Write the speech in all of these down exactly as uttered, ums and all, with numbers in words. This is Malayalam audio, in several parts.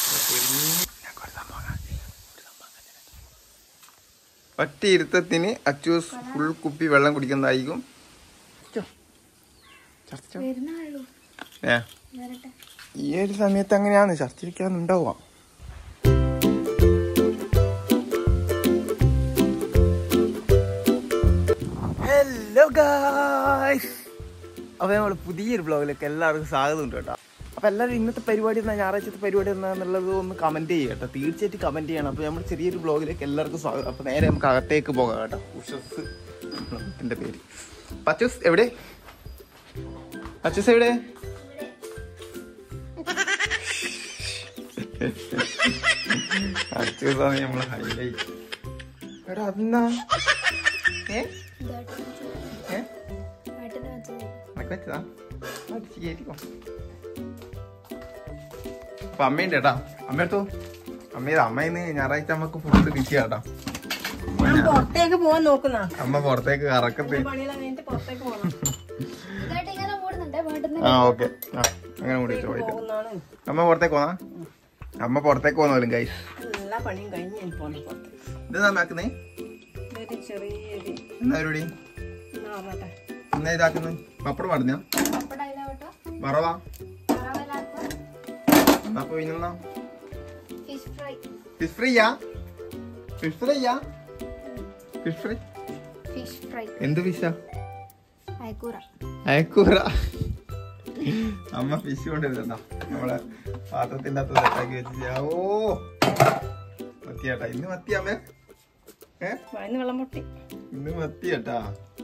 ഒറ്റ ഇരുത്തത്തിന് അച്ചൂസ് ഫുൾ കുപ്പി വെള്ളം കുടിക്കുന്നതായിരിക്കും. ഈ ഒരു സമയത്ത് അങ്ങനെയാണ് ചർച്ചയ്ക്കാന്നുണ്ടാവുക. ഹലോ ഗായ്സ്, അപ്പോൾ നമ്മൾ പുതിയൊരു ബ്ലോഗിലേക്ക് എല്ലാവർക്കും സ്വാഗതം ഉണ്ട് കേട്ടോ. അപ്പോൾ എല്ലാവരും ഇന്നത്തെ പരിപാടി എന്നാ, ഞായറാഴ്ചത്തെ പരിപാടി എന്നാന്നുള്ളത് ഒന്ന് കമൻറ്റ് ചെയ്യുക കേട്ടോ. തീർച്ചയായിട്ടും കമൻറ്റ് ചെയ്യണം. അപ്പോൾ നമ്മൾ ചെറിയൊരു ബ്ലോഗിലേക്ക് എല്ലാവർക്കും സ്വാഗതം. അപ്പോൾ നേരെ നമുക്ക് അകത്തേക്ക് പോകാം കേട്ടോ. ഉഷസ് എൻ്റെ പേര്. പച്ചൂസ് എവിടെ? പച്ചൂസ് എവിടെ? പച്ചൂസാണ് നമ്മളെ ഹൈലൈറ്റ്. എടാ അതെന്നാ ഏ ഏ വെച്ചതാ അടിച്ച് കയറ്റിക്കോ. അപ്പൊ അമ്മയുണ്ട് കേട്ടാ. അമ്മ എടുത്തോ. അമ്മ അമ്മയിന്ന് ഞായറാഴ്ച അമ്മക്ക് ഫുഡ് കിട്ടിയ കേട്ടാ. പുറത്തേക്ക് പോവാൻ നോക്കുന്ന അമ്മ പുറത്തേക്ക് കറക്കത്ത്. ആ ഓക്കെ ആ അങ്ങനെ കൂടി വെച്ചോ. അമ്മ പുറത്തേക്ക് പോന്നാ. അമ്മ പുറത്തേക്ക് പോന്നോലും ഗൈസ്. എല്ലാ പണിയും കഴിഞ്ഞ് ഇതെന്താ മാക്കുന്നേ? എന്നാ പരിപാടി? എന്നാ ഇതാക്കുന്നത്? പപ്പടം പറഞ്ഞ വറവാ? എന്നാ പോയി നിന്നാ ഫിഷ് ഫ്രൈയാ? ഫിഷ് ഫ്രൈയാ? Fish fry? എന്ത് ഫിഷാ? അയക്കൂറ. അമ്മ ഫിഷ് കൊണ്ടിരുന്ന നമ്മളെ പാത്രത്തിന്റെ അകത്ത് സെറ്റാക്കി വെച്ച്. ഓ മത്തിയാട്ടാ ഇന്ന്. മത്തി അമ്മേ? ഏ വെള്ളം പൊട്ടി ഇന്ന് മത്തിയാട്ടാ.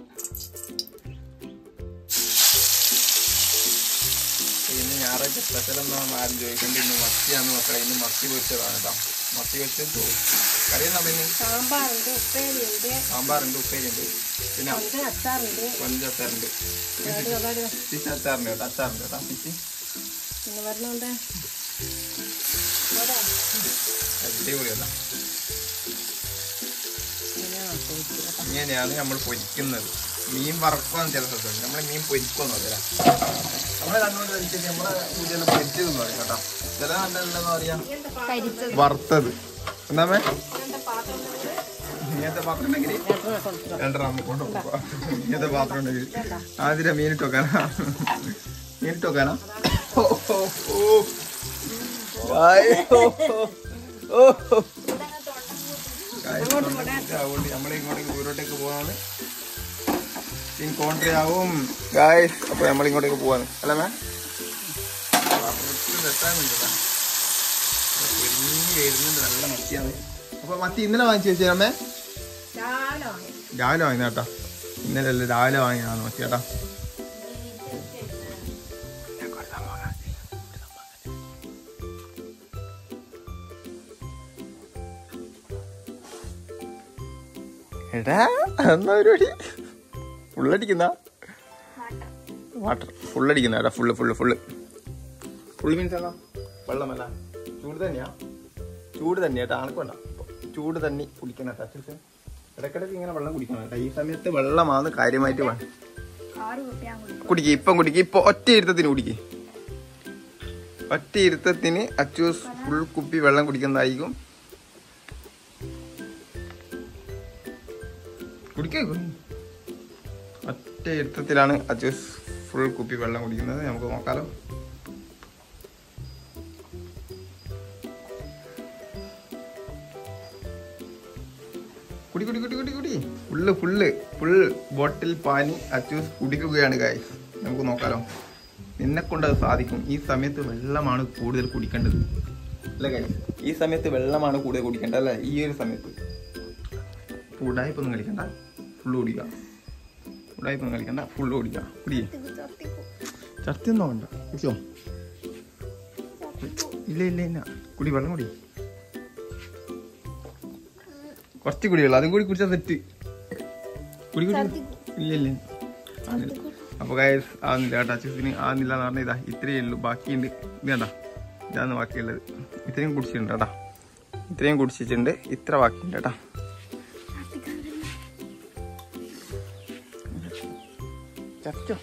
ഇന്ന് ഞായറാഴ്ച സ്പെഷ്യൽ ഒന്നും ആരും ചോദിക്കേണ്ട. ഇന്ന് മത്തിയാന്ന് മക്കളെ. ഇന്ന് മത്തി പൊരിച്ചതാണ് കേട്ടോ. മത്തി പൊരിച്ചത് കറിയെന്നാ പിന്നെ സാമ്പാറുണ്ട്, ഉപ്പേരിയുണ്ട്, സാമ്പാറുണ്ട്, ഉപ്പേരിയുണ്ട്, പിന്നെ അച്ചാറുണ്ട്, കൊഞ്ചച്ചാറുണ്ട്, ഫിഷ് അച്ചാറുണ്ട് കേട്ടോ. അച്ചാറുണ്ട് കേട്ടോ ഫിഷ്. പിന്നെ പറഞ്ഞോണ്ട് അടിപൊളിയല്ല. ഇങ്ങനെയാണ് നമ്മൾ പൊരിക്കുന്നത്. മീൻ വറക്കുവാന്ന് ചില സ്ഥലത്തുണ്ട്. നമ്മള് മീൻ പൊരിക്കുമെന്ന് പറയാ. നമ്മളെ കണ്ണൂർ വെച്ചിട്ട് നമ്മളെ കൂടുതൽ പൊരിച്ചതെന്ന് പറയും കേട്ടോ. ചില കണ്ടെന്ന് പറയാ വറുത്തത്. എന്താമേ ഇങ്ങനത്തെ പാത്രം ഉണ്ടെങ്കിൽ രണ്ടെണ്ണം കൊണ്ടുപോകാം. ഇങ്ങനത്തെ പാത്രം ഉണ്ടെങ്കിൽ ആദ്യം മീനിട്ട് വെക്കാനാ. മീനിട്ട് വെക്കാനാ. അതുകൊണ്ട് നമ്മളെ ഇങ്ങോട്ടേക്ക് ദൂരോട്ടേക്ക് പോവാണ്. കോൺട്രിയാവും ഗായ്സ്. അപ്പൊ നമ്മളിങ്ങോട്ടേക്ക് പോവാണ് അല്ലേ മേ? വരുന്നുണ്ട് നല്ല മത്തിയാണ്. അപ്പൊ മത്തി ഇന്നലെ വാങ്ങിച്ചു വെച്ചേ അമ്മേ? രാവിലെ വാങ്ങിയ കേട്ടാ. ഇന്നലെ അല്ലേ രാവിലെ വാങ്ങിയതാണ് മത്തി കേട്ടാ. എടാ എന്നാ പരിപാടി? ഫുള്ളടിക്കുന്ന വാട്ടർ ഫുള്ളടിക്കുന്ന കേട്ടാ. Full full full full means എന്നാ വെള്ളമല്ല, ചൂട് തന്നെയാ. ചൂട് തന്നെയാ കേട്ടോ. ആൾക്കുണ്ട ചൂട് തന്നെ കുടിക്കണം കേട്ടോ. ഇടയ്ക്കിടയ്ക്ക് ഇങ്ങനെ വെള്ളം കുടിക്കണം കേട്ടോ. ഈ സമയത്ത് വെള്ളമാണ് കാര്യമായിട്ട് വേണം കുടിക്കുക. ഇപ്പം കുടിക്കുക. ഇപ്പൊ ഒറ്റ ഇരുത്തത്തിന് കുടിക്കുക. ഒറ്റ ഇരുത്തത്തിന് അച്ചൂസ് ഫുൾ കുപ്പി വെള്ളം കുടിക്കുന്നതായിരിക്കും. കുടിക്കേ ഒറ്റ ഇരുത്തത്തിലാണ് അച്ചൂസ് ഫുൾ കുപ്പി വെള്ളം കുടിക്കുന്നത്. നമുക്ക് നോക്കാലോ. കുടി കുടി കുടി കുടി കുടി ഫുള്ള് ഫുള്ള് ഫുൾ ബോട്ടിൽ പാനി അച്ചൂസ് കുടിക്കുകയാണ് ഗൈസ്. നമുക്ക് നോക്കാലോ. നിന്നെ കൊണ്ട് അത് സാധിക്കും. ഈ സമയത്ത് വെള്ളമാണ് കൂടുതൽ കുടിക്കേണ്ടത് അല്ലേ ഗൈസ്? ഈ സമയത്ത് വെള്ളമാണ് കൂടുതൽ കുടിക്കേണ്ടത് അല്ലേ? ഈ ഒരു സമയത്ത് ഉടായ്പൊന്നും കളിക്കണ്ട. ഫുള്ള് കുടിക്കുക. ഉടായ്പൊന്നും കളിക്കണ്ട. ഫുള്ള് കുടിക്കുക. കുടിയേ. ചർച്ചയൊന്നും വേണ്ട. കുടിച്ചോ? ഇല്ല ഇല്ല ഇല്ല. കുടി വെള്ളം കുടി. കുറച്ച് കുടിയുള്ളൂ. അതും കൂടി കുടിച്ചാൽ സെറ്റ്. കുടി കുടി. ഇല്ല ഇല്ല. അപ്പൊ ഗൈസ് ആവുന്നില്ല കേട്ടോ. അച്ചൂസിന് ആവുന്നില്ല എന്ന് പറഞ്ഞാൽ ഇതാ ഇത്രയേ ഉള്ളൂ. ബാക്കിയുണ്ട്. ഇത് കണ്ടാ ഇതാണ് ബാക്കിയുള്ളത്. ഇത്രയും കുടിച്ചിട്ടുണ്ട് കേട്ടാ. ഇത്രയും കുടിച്ചിട്ടുണ്ട്. ഇത്ര ബാക്കിയുണ്ട് കേട്ടാ. ചർച്ചോ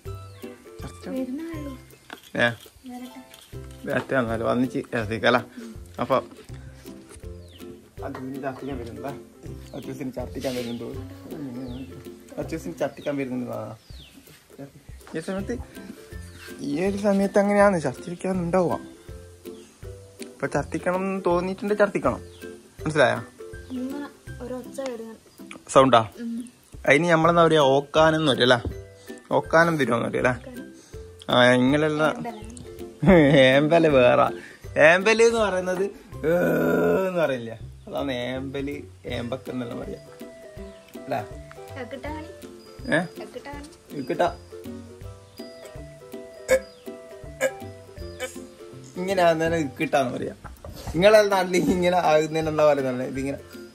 ചർച്ചോ ഏ വേറ്റാന്നല്ലോ വന്നിച്ച് രസിക്കല. അപ്പൊ അച്ഛന് ചർത്തിക്കാൻ വരുന്നുണ്ടാ അച്ഛന് ചർത്തിക്കാൻ വരുന്നുണ്ടോ അച്ഛന് ചർത്തിക്കാൻ വരുന്നുണ്ടോ ഈ സമയത്ത് ഈ ഒരു സമയത്ത് അങ്ങനെയാണ് ഛർത്തിക്കാനുണ്ടാവുക. ഇപ്പൊ ഛർത്തിക്കണം എന്ന് തോന്നിയിട്ടുണ്ട്, ഛർത്തിക്കണം. മനസ്സിലായ സൗണ്ടാ? അതിന് നമ്മളെന്താ പറയാ, ഓക്കാനം എന്ന് പറയല്ല, ഓക്കാനം തരുമെന്ന് പറയല്ലേ. ആ ഇങ്ങനെയുള്ള ഏമ്പല് വേറെ. ഏമ്പല് എന്ന് പറയുന്നത് എന്ന് പറയില്ല, അതാണ് ഏമ്പല്, ഏമ്പക്കെന്നെല്ലാം പറയാ അല്ലേ. ഏ കിട്ടാ ഇങ്ങനെ ആകുന്നതിനെ കിട്ടാന്ന് പറയാ. നിങ്ങളെ നാട്ടിൽ ഇങ്ങനെ ആകുന്നതിന് എന്താ പറയുന്നത്, ഇതിങ്ങനെ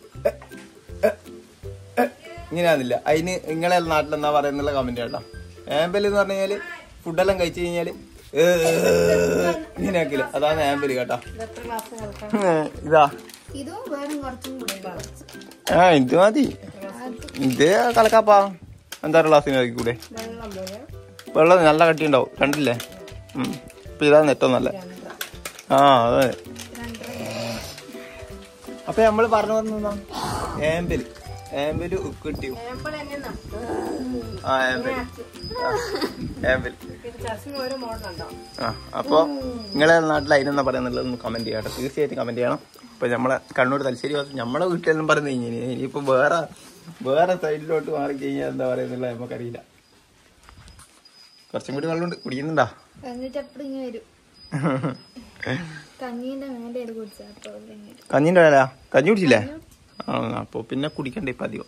ഇങ്ങനെ ആകുന്നില്ല. അതിന് നിങ്ങളെ നാട്ടിൽ എന്താ പറയുന്നുള്ള കമന്റ് കേട്ടോ. ആമ്പല് എന്ന് പറഞ്ഞു കഴിഞ്ഞാല് ഫുഡെല്ലാം കഴിച്ചു കഴിഞ്ഞാല് ഇങ്ങനെ ആക്കില്ല, അതാണ് ആമ്പല് കേട്ടോ. ഇതാ ആ ഇത് മതി, ഇത് കലക്കാപ്പാ. അഞ്ചാറ് ഗ്ലാസ്സിന് ആക്കി കൂടെ. വെള്ളം നല്ല കട്ടി ഉണ്ടാവും, കണ്ടില്ലേ? ഉം ഇപ്പൊ ഇതാണ് ഏറ്റവും നല്ല. ആ അതെ. അപ്പൊ നമ്മള് പറഞ്ഞു പറഞ്ഞ ആമ്പല്, ആമ്പല് കിട്ടി. ആ ആമ്പല് ആമ്പല്. ആ അപ്പൊ നിങ്ങളെ നാട്ടിൽ അതിനെന്നാ പറയുന്നുള്ളത് ഒന്ന് കമന്റ് ചെയ്യാട്ടോ, തീർച്ചയായിട്ടും കമന്റ് ചെയ്യണം. ഇപ്പൊ നമ്മളെ കണ്ണൂർ തലശ്ശേരി ഭാഗത്ത് നമ്മളെ വീട്ടിലെല്ലാം പറഞ്ഞു കഴിഞ്ഞാൽ ഇനിയിപ്പോ വേറെ വേറെ സൈഡിലോട്ട് മാറി കഴിഞ്ഞാൽ എന്താ പറയുന്നില്ല നമുക്കറിയില്ല. കുറച്ചും കൂടി വെള്ളമുണ്ട്, കുടിക്കുന്നുണ്ടാ? കഞ്ഞിന്റെ വേല കഞ്ഞി കുടിച്ചില്ലേ? ആ അപ്പൊ പിന്നെ കുടിക്കണ്ടേ ഇപ്പൊ അധികം.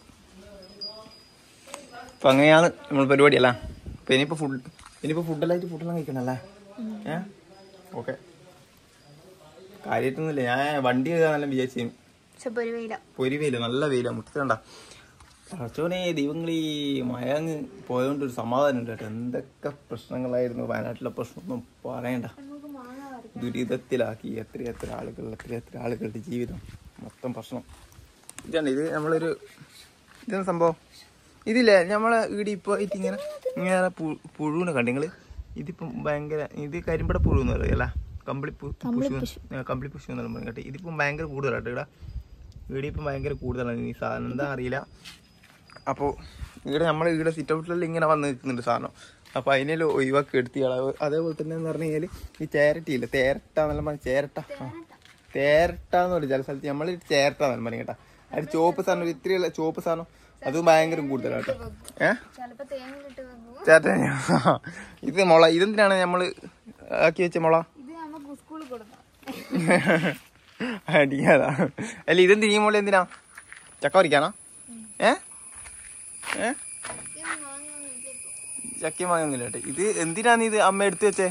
അപ്പൊ അങ്ങനെയാണ് നമ്മൾ പരിപാടി അല്ല. അപ്പൊ ഇനിയിപ്പോ ഫുഡ് ഇനിയിപ്പോ ഫുഡെല്ലായിട്ട് ഫുഡെല്ലാം കഴിക്കണല്ലേ? ഏ ഓക്കെ, കാര്യമായിട്ടൊന്നുമില്ല. ഞാൻ വണ്ടി കയറാനെല്ലാം വിചാരിച്ചു. പൊരി വെയില, നല്ല വെയില, മുറ്റത്തണ്ട അച്ചോനെ ദൈവങ്ങളീ മയങ്ങ് പോയോണ്ടൊരു സമാധാനം ഉണ്ട് കേട്ടോ. എന്തൊക്കെ പ്രശ്നങ്ങളായിരുന്നു വയനാട്ടിലെ പ്രശ്നമൊന്നും പറയണ്ട. ദുരിതത്തിലാക്കി എത്ര എത്ര ആളുകൾ എത്ര എത്ര ആളുകളുടെ ജീവിതം മൊത്തം പ്രശ്നം. ഇതാണ് ഇത് നമ്മളൊരു ഇതാണ് സംഭവം. ഇതില്ലേ നമ്മളെ ഇവിടെ ഇപ്പൊ ഇങ്ങനെ ഇങ്ങനെ പുഴുവിനെ കണ്ട നിങ്ങള്? ഇതിപ്പം ഭയങ്കര ഇത് കരിമ്പട പുഴു എന്ന് പറയല്ല, കമ്പിളി പുഷു കമ്പിളി പുഷു എന്നെല്ലാം പറയും കേട്ടോ. ഇതിപ്പം ഭയങ്കര കൂടുതലാട്ടോ ഇവിടെ. ഇവിടെ ഇപ്പം ഭയങ്കര കൂടുതലാണ് ഈ സാധനം, എന്താ അറിയില്ല. അപ്പോൾ ഇവിടെ നമ്മൾ ഇവിടെ സിറ്റ് ഔട്ടിലെല്ലാം ഇങ്ങനെ വന്ന് നിൽക്കുന്നുണ്ട് സാധനം. അപ്പോൾ അതിനെല്ലാം ഒഴിവാക്കി എടുത്തി കളവ്. അതേപോലെ തന്നെ എന്ന് പറഞ്ഞു കഴിഞ്ഞാൽ ഈ ചേരട്ടിയില്ല, തേരട്ട എന്നെല്ലാം പറഞ്ഞ ചേരട്ട, ആ തേരട്ട എന്ന് പറയും ചില സ്ഥലത്ത്. നമ്മൾ ചേരട്ട എന്നെല്ലാം പറയും കേട്ടോ. അത് ചോപ്പ് സാധനം, ഇത്രയുള്ള ചോപ്പ് സാധനം അത് ഭയങ്കര കൂടുതലാണ് കേട്ടോ. ഏഹ് ചേരട്ട ഇത് മുള. ഇതെന്തിനാണ് നമ്മൾ ആക്കി വെച്ച മുള? അടിക്കാതാ അല്ല, ഇതെന്തിനാ ഈ മുള എന്തിനാ? ചക്ക പറിക്കാനാ? ഏ ഏ ചക്കയും വാങ്ങുന്നില്ല കേട്ടോ. ഇത് എന്തിനാണ് ഇത് അമ്മ എടുത്തു വെച്ചേ?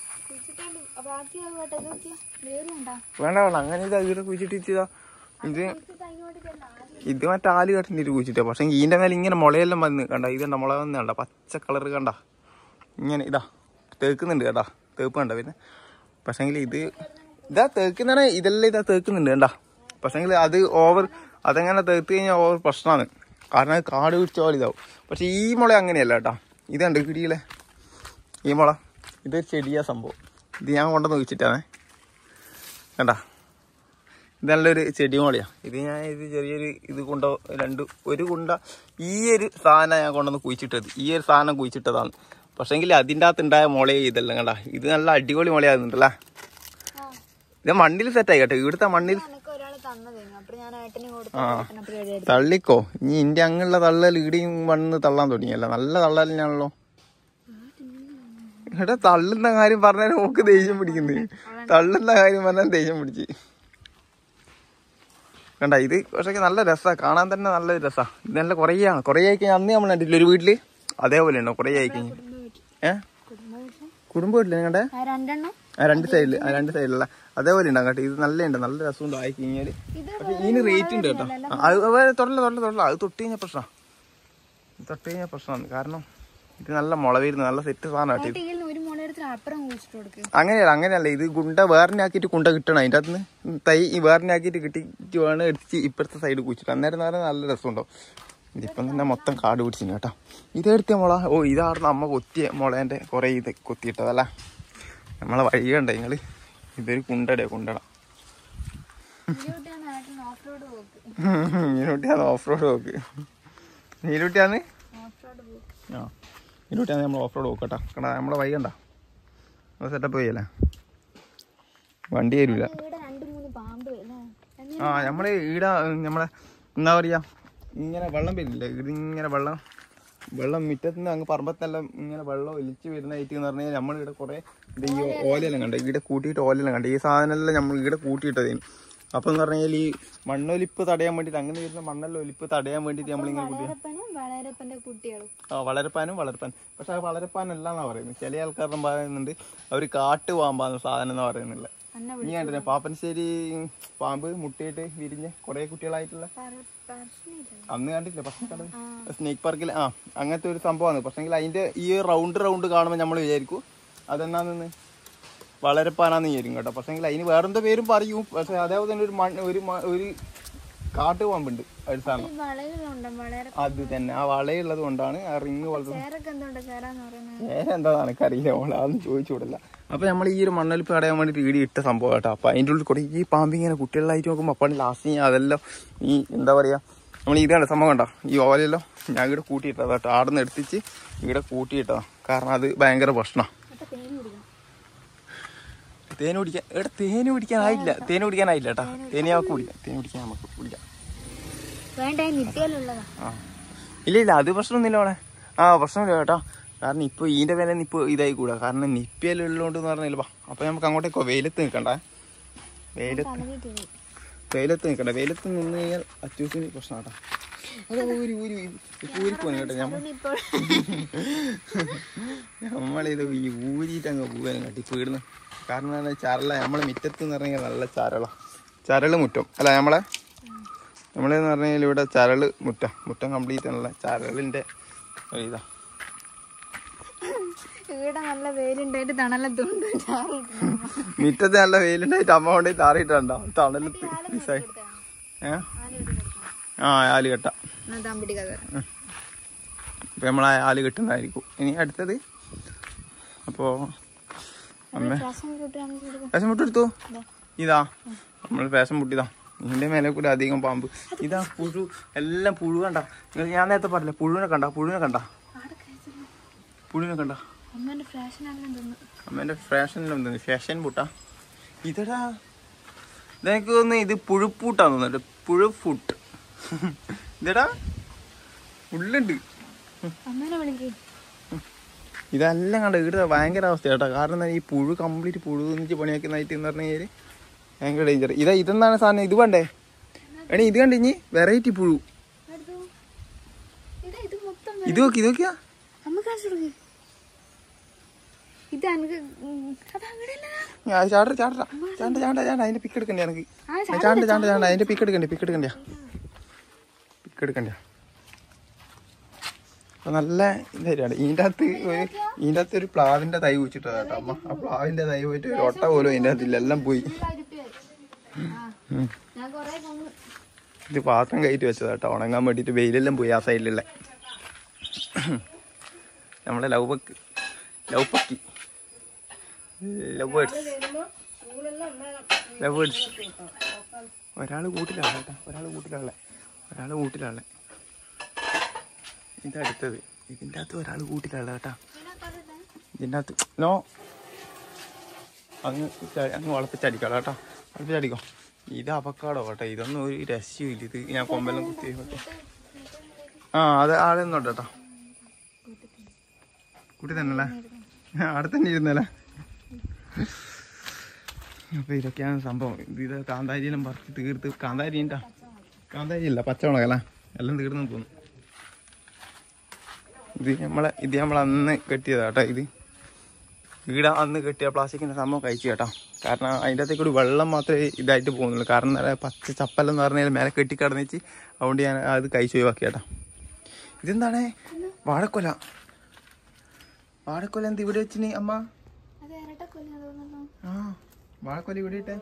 വേണ്ട വേണ്ട, അങ്ങനെ ഇത് ഇവിടെ കുഴിച്ചിട്ടിച്ചതാ. ഇത് ഇത് മറ്റേ ആല് കെട്ടിട്ട് കുഴിച്ചിട്ടാ. പക്ഷെ ഇതിന്റെ മേലെ ഇങ്ങനെ മുളയെല്ലാം വന്ന് കണ്ട, ഇതെന്താ മുള വന്ന് കണ്ട, പച്ച കളർ കണ്ട, ഇങ്ങനെ ഇതാ തേക്കുന്നുണ്ട് കേട്ടാ, തേപ്പ് കണ്ട. പിന്നെ പക്ഷെങ്കിൽ ഇത് ഇതാ തേക്കുന്നതാണ്, ഇതെല്ലാം ഇതാ തേക്കുന്നുണ്ട് കണ്ട. പക്ഷെങ്കിൽ അത് ഓവർ, അതെങ്ങനെ തേത്ത് കഴിഞ്ഞാൽ ഓവർ പ്രശ്നമാണ്. കാരണം അത് കാട് പിടിച്ച പോലെ ഇതാവും. പക്ഷെ ഈ മുള അങ്ങനെയല്ല കേട്ടാ. ഇതുണ്ട് കിടിയിലെ ഈ മുള, ഇതൊരു ചെടിയാ സംഭവം. ഇത് ഞാൻ കൊണ്ടുവന്ന് വെച്ചിട്ടാണേ കണ്ട. ഇത് നല്ലൊരു ചെടി മുളയാ. ഇത് ഞാൻ ഇത് ചെറിയൊരു ഇത് കൊണ്ടോ രണ്ട് ഒരു കുണ്ട ഈ ഒരു സാധനം ഞാൻ കൊണ്ടുവന്ന് കുഴിച്ചിട്ടത്, ഈ ഒരു സാധനം കുഴിച്ചിട്ടതാണ്. പക്ഷെങ്കിൽ അതിൻ്റെ അകത്ത് ഉണ്ടായ മുളയെ ഇതെല്ലാം കണ്ട. ഇത് നല്ല അടിപൊളി മുളയാകുന്നുണ്ടല്ലേ. ഇത് മണ്ണിൽ സെറ്റായി കേട്ടോ, ഇവിടുത്തെ മണ്ണിൽ. ആ തള്ളിക്കോ, ഇനി ഇന്റെ അങ്ങുള്ള തള്ളൽ ഇടിയും മണ്ണ് തള്ളാൻ തുടങ്ങിയല്ല. നല്ല തള്ളലിനാണല്ലോ. ഇവിടെ തള്ളുന്ന കാര്യം പറഞ്ഞാൽ നോക്ക് ദേഷ്യം പിടിക്കുന്നത്. തള്ളുന്ന കാര്യം പറഞ്ഞാൽ ദേഷ്യം പിടിച്ച് കണ്ട. ഇത് പക്ഷേ നല്ല രസമാണ് കാണാൻ തന്നെ, നല്ല രസാ. ഇത് നല്ല കുറേ ആണ്. കുറേ ആയി കഴിഞ്ഞാൽ അന്ന് നമ്മൾ കണ്ടിട്ടില്ല ഒരു വീട്ടില്, അതേപോലെ ഉണ്ടോ കുറേ ആയി കഴിഞ്ഞാൽ. ഏഹ് കുടുംബ വീട്ടില് നിങ്ങളുടെ ആ രണ്ട് സൈഡില്, ആ രണ്ട് സൈഡിലുള്ള അതേപോലെ ഉണ്ടാകും കേട്ടോ. ഇത് നല്ല ഉണ്ട്, നല്ല രസമുണ്ട് ആയി കഴിഞ്ഞാല്. പക്ഷെ ഇതിന് റേറ്റ് ഉണ്ട് കേട്ടോ. അത് തൊടല തൊടല തൊടല അത് തൊട്ട് കഴിഞ്ഞാൽ പ്രശ്നമാണ്, തൊട്ട് കഴിഞ്ഞാൽ പ്രശ്നമാണ്. കാരണം ഇത് നല്ല മുള വരുന്നത്, നല്ല സെറ്റ് സാധനം കേട്ടോ. അങ്ങനെയല്ല അങ്ങനെയല്ല, ഇത് കുണ്ട വേറിനാക്കിയിട്ട് കുണ്ട കിട്ടണം. അതിൻ്റെ അകത്ത് നിന്ന് തൈ ഈ വേറിനാക്കിയിട്ട് കിട്ടിയിട്ട് വേണം എടുത്ത് ഇപ്പുറത്തെ സൈഡ് കുഴിച്ചിട്ട്. അന്നേരം എന്ന് പറഞ്ഞാൽ നല്ല രസമുണ്ടോ. ഇതിപ്പം തന്നെ മൊത്തം കാട് പിടിച്ചിന് കേട്ടോ. ഇതെടുത്തിയ മുള. ഓ ഇതായിരുന്നു അമ്മ കൊത്തിയ മുളേൻ്റെ കുറേ ഇത് കൊത്തിയിട്ടതല്ല. നമ്മളെ വഴി കണ്ടേ നിങ്ങൾ. ഇതൊരു കുണ്ടടേ കുണ്ടട മീനുട്ടിയാന്ന് ഓഫ് റോഡ് പോക്ക്. നീലുട്ടിയാന്ന് ആ നീലുട്ടിയാന്ന് നമ്മൾ ഓഫ് റോഡ് പോക്കട്ടാ. കണ്ടാ നമ്മളെ വൈ കണ്ടാ സെറ്റപ്പ് ചെയ്യല്ലേ, വണ്ടി തരൂല. ആ നമ്മള് ഈട നമ്മളെ എന്താ പറയാ ഇങ്ങനെ വെള്ളം വരില്ല ഇതിങ്ങനെ വെള്ളം വെള്ളം മുറ്റത്ത് നിന്ന് അങ്ങ് പറമ്പത്തെല്ലാം ഇങ്ങനെ വെള്ളം ഒലിച്ച് വരുന്നതായിട്ട് എന്ന് പറഞ്ഞാൽ നമ്മൾ ഇവിടെ കുറെ ഇത് ഈ ഓലയെല്ലാം കണ്ട ഇവിടെ കൂട്ടിയിട്ട് ഓലയെല്ലാം കണ്ട ഈ സാധനമെല്ലാം നമ്മൾ ഇവിടെ കൂട്ടിയിട്ടതേന്. അപ്പൊ എന്ന് പറഞ്ഞാൽ ഈ മണ്ണൊലിപ്പ് തടയാൻ വേണ്ടിട്ട് അങ്ങനെ വരുന്ന മണ്ണെല്ലാം ഒലിപ്പ് തടയാൻ വേണ്ടിട്ട് നമ്മളിങ്ങനെ കൂട്ടി ആ വളരപ്പാനും വളരപ്പാൻ. പക്ഷെ ആ വളരപ്പാനല്ല എന്നാ പറയുന്നത്. ചില ആൾക്കാരും പറയുന്നുണ്ട് അവര് കാട്ടു പാമ്പാന്ന് സാധനം എന്നാ പറയുന്നില്ല. നീ കണ്ടില്ലേ പാപ്പനശ്ശേരി പാമ്പ് മുട്ടയിട്ട് വിരിഞ്ഞ് കുറെ കുട്ടികളായിട്ടുള്ള അന്ന് കണ്ടിട്ടില്ല പക്ഷെ സ്നേക്ക് പാർക്കിൽ ആ അങ്ങനത്തെ ഒരു സംഭവമാണ്. പക്ഷെങ്കിൽ അതിന്റെ ഈ റൗണ്ട് റൗണ്ട് കാണുമ്പോൾ നമ്മൾ വിചാരിക്കും അതെന്നാന്ന് വളരപ്പാനാന്ന് വിചാരിക്കും കേട്ടോ. പക്ഷെങ്കിൽ അതിന് വേറെന്താ പേരും പറയും. പക്ഷെ അതേപോലെ തന്നെ ഒരു മണ്ണ് ഒരു ഒരു കാട്ടു പാമ്പുണ്ട് അടുത്താണ് അത് തന്നെ. ആ വളയുള്ളത് കൊണ്ടാണ് ആ റിങ് വളർത്തുന്നത്. വേറെന്താ എനിക്കറിയില്ല, അവൾ അതൊന്നും ചോദിച്ചു വിടില്ല. അപ്പൊ നമ്മൾ ഈ ഒരു മണ്ണൊലിപ്പ് തടയാൻ വേണ്ടിട്ട് ഈടി ഇട്ട സംഭവം കേട്ടോ. അപ്പൊ അതിൻ്റെ ഉള്ളിൽ കൂടെ ഈ പാമ്പിങ്ങനെ കുട്ടികളായിട്ട് നോക്കുമ്പോൾ അപ്പം ലാസ്റ്റ് അതെല്ലാം ഈ എന്താ പറയാ നമ്മൾ ഇതാണ് സംഭവം കണ്ടോ ഈ ഓലയല്ലോ ഞാൻ ഇവിടെ കൂട്ടിയിട്ടതാ കേട്ടോ. ആടെ നിന്ന് എടുത്തിച്ച് ഇവിടെ കൂട്ടിയിട്ടതാ. കാരണം അത് ഭയങ്കര പ്രശ്നമാണ്. തേന് കുടിക്കാൻ ഇവിടെ തേന് കുടിക്കാനായില്ല തേന് കുടിക്കാനായില്ല കേട്ടാ. തേന് നമുക്ക് കുടിക്കാം തേന് കുടിക്കാൻ നമുക്ക് കുടിക്കാം. ആ ഇല്ല ഇല്ല അത് പ്രശ്നമൊന്നുമില്ല അവിടെ. ആ പ്രശ്നമില്ല കേട്ടോ. കാരണം ഇപ്പൊ ഇതിന്റെ വില ഇപ്പൊ ഇതായി കൂടാ. കാരണം നിപ്പിയെല്ലാം ഉള്ളതുകൊണ്ട് പറഞ്ഞില്ല. അപ്പൊ നമുക്ക് അങ്ങോട്ടേക്കോ വെയിലത്ത് നിൽക്കണ്ടേ. വെയിലത്ത് വെയിലത്ത് നിൽക്കണ്ട. വെയിലത്ത് നിന്ന് കഴിഞ്ഞാൽ അത്യാവശ്യം പ്രശ്നം കേട്ടോ. ഊരി ഊരി ഊരി പോന്നു കേട്ടോ. നമ്മളിത് ഈ ഊരിയിട്ട് അങ്ങ് പോകാനും കേട്ടോ ഇപ്പൊ ഇടുന്നു. കാരണം എന്താ ചരല നമ്മളെ മുറ്റത്ത് എന്ന് പറഞ്ഞാൽ നല്ല ചരള ചരള് മുറ്റം അല്ല നമ്മളെ നമ്മളെന്ന് പറഞ്ഞു കഴിഞ്ഞാൽ ഇവിടെ ചരള് മുറ്റം മുറ്റം കംപ്ലീറ്റ് ആണല്ല ചരളിന്റെ ഇതാ. മുറ്റത്ത് നല്ല വെയിലുണ്ടായിട്ട് അമ്മ കൊണ്ടേ താറിയിട്ടുണ്ടോ തണലത്ത് ഏ ആ ആല് കെട്ട അപ്പൊ നമ്മളാ ആല് കെട്ടുന്നതായിരിക്കും ഇനി അടുത്തത്. അപ്പോ അമ്മ ഫാഷൻ മുട്ട് എടുത്തു. ഇതാ നമ്മൾ ഫാഷൻ മുട്ടിതാ. ഇതിന്റെ മേലെ കൂടെ അധികം പാമ്പ്. ഇതാ പുഴു എല്ലാം പുഴു കണ്ട. ഞാൻ നേരത്തെ പറഞ്ഞില്ല പുഴുവിനെ കണ്ട പുഴുവിനെ കണ്ട പുഴുവിനെ കണ്ട അമ്മേന്റെ ഫാഷനിലും ഫാഷൻ പൂട്ടാ ഇതടാ. ഇതെനിക്ക് തോന്നുന്നു ഇത് പുഴുപ്പൂട്ടാന്ന് തോന്നുന്നു. പുഴുഫൂട്ട് ഇതടാ ഉള്ളുണ്ട്. ഇതെല്ലാം കണ്ട ഇവിടെ ഭയങ്കര അവസ്ഥ കേട്ടോ. കാരണം ഈ പുഴു കംപ്ലീറ്റ് പുഴു തിന്നിച്ച് പണിയാക്കുന്നതായിട്ട് എന്ന് പറഞ്ഞു കഴിഞ്ഞാൽ ഭയങ്കര ഡേഞ്ചർ. ഇതാ ഇതെന്താണ് സാധനം ഇത് വേണ്ടേ എണീ ഇത് കണ്ട ഇനി വെറൈറ്റി പുഴു ഇത് നോക്കി ഇത് നോക്കിയാ ചാണ്ട ചാണ്ട ചാണ്ട ചാണ്ട ചാണ്ട അതിന്റെ പിക്ക് എടുക്കണ്ടേ എനിക്ക് ചാണ്ട ചാണ്ട ചാണ്ട അതിന്റെ പിക്ക് എടുക്കണ്ടേ പിക്ക് എടുക്കണ്ടേ പിക്ക് എടുക്കണ്ടേ. അപ്പൊ നല്ല ഇതായിട്ടാണ് ഇതിൻ്റെ അകത്ത് ഒരു ഇതിൻ്റെ അകത്ത് ഒരു പ്ലാവിന്റെ തൈ കുഴിച്ചിട്ടതാ കേട്ടോ അമ്മ. ആ പ്ലാവിന്റെ തൈ പോയിട്ട് ഒരു ഒട്ട പോലും ഇതിൻ്റെ അകത്തില്ല എല്ലാം പോയി. ഇത് പാത്രം കയറ്റി വെച്ചതാ കേട്ടോ ഉണങ്ങാൻ വേണ്ടിട്ട്. വെയിലെല്ലാം പോയി ആ സൈഡിലുള്ള നമ്മളെ ലവ് ബക്ക് ലവ് പക്കി ലവ് ബേർഡ്സ് ലവ് ബേർഡ്സ്. ഒരാള് കൂട്ടിലാണ് കേട്ടോ ഒരാള് കൂട്ടിലാളെ ഒരാള് കൂട്ടിലാളെ ഇതടുത്തത് ഇതിൻ്റെ അകത്ത് ഒരാൾ കൂട്ടിലുള്ള കേട്ടാ. ഇതിൻ്റെ അകത്ത് നോ അങ്ങ് അങ്ങ് വളപ്പിച്ചടിക്കാം കേട്ടോ വളപ്പിച്ചടിക്കോ. ഇത് അവക്കാടോ കേട്ടോ. ഇതൊന്നും ഒരു രസ്യമില്ല. ഇത് ഞാൻ കൊമ്പെല്ലാം കുത്തി കേട്ടോ. ആ അത് ആടെ നിന്നോട്ടെ കേട്ടോ കൂട്ടി തന്നെയല്ലേ ആടെ തന്നെ ഇരുന്നല്ലേ. അപ്പൊ ഇതൊക്കെയാണ് സംഭവം. ഇത് കാന്താരിയെല്ലാം പറിച്ച് തീർത്ത് കാന്താരി ഉണ്ടാ കാന്താരി ഇല്ല പച്ചമുളകല്ല എല്ലാം തീർന്നു തോന്നുന്നു. ഇത് നമ്മളെ ഇത് നമ്മൾ അന്ന് കെട്ടിയതാ കേട്ടോ. ഇത് വീട് അന്ന് കെട്ടിയ പ്ലാസ്റ്റിക്കിന്റെ സംഭവം കഴിച്ചു കേട്ടോ. കാരണം അതിൻ്റെ അകത്തേക്ക് കൂടി വെള്ളം മാത്രമേ ഇതായിട്ട് പോകുന്നുള്ളൂ. കാരണം പച്ച ചപ്പലെന്ന് പറഞ്ഞാൽ മേലെ കെട്ടിക്കടന്ന് വെച്ച് അതുകൊണ്ട് ഞാൻ അത് കഴിച്ചു ഒഴിവാക്കി കേട്ടോ. ഇതെന്താണ് വാഴക്കൊല വാഴക്കൊല എന്ത് ഇവിടെ വെച്ചിന് അമ്മ? ആ വാഴക്കൊല ഇവിടെ ഇട്ടെ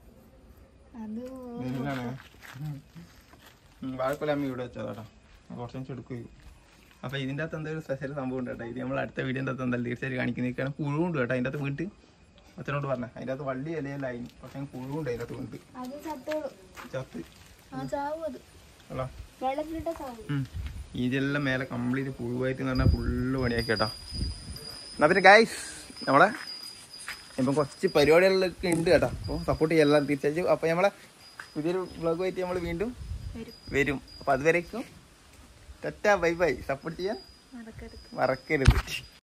വാഴക്കൊല അമ്മ ഇവിടെ വെച്ചതാ കേട്ടോ. കുറച്ച് എടുക്കുകയും അപ്പൊ ഇതിൻ്റെ അകത്ത് എന്തെങ്കിലും സ്പെഷ്യൽ സംഭവം ഉണ്ട് കേട്ടോ. ഇത് നമ്മൾ അടുത്ത വീഡിയോൻ്റെ അകത്ത് എന്തായാലും തീർച്ചയായും കാണിക്കുന്നേക്കാണ്. പുഴുണ്ട് കേട്ടോ അതിൻ്റെ അകത്ത് വീട്ട് അച്ഛനോട് പറഞ്ഞേ അതിൻ്റെ അകത്ത് വള്ളി ഇലയിലായി പക്ഷെ പുഴുണ്ട് അതിൻ്റെ അകത്ത് കൊണ്ട് അത് ചത്തോളും. ചത്ത് ആ ചാവും അത്. അല്ല വെള്ളത്തിലിട്ട ചാവും. ഇതെല്ലാം മേലെ കംപ്ലീറ്റ് പുഴുവായിട്ട് എന്ന് പറഞ്ഞാൽ ഫുള്ള് പണിയാക്കി കേട്ടോ. എന്നാ പിന്നെ ഗൈസ് നമ്മളെ ഇപ്പം കുറച്ച് പരിപാടികളിലൊക്കെ ഉണ്ട് കേട്ടോ. അപ്പോൾ സപ്പോർട്ട് ചെയ്യാൻ എല്ലാം തിരിച്ചു. അപ്പോൾ നമ്മളെ പുതിയൊരു വ്ളോഗുമായിട്ട് നമ്മൾ വീണ്ടും വരും. അപ്പോൾ അതുവരേക്കും ടാറ്റാ ബൈ ബൈ. സപ്പോർട്ട് ചെയ്യാൻ മറക്കരുത്. മറക്കരുത്.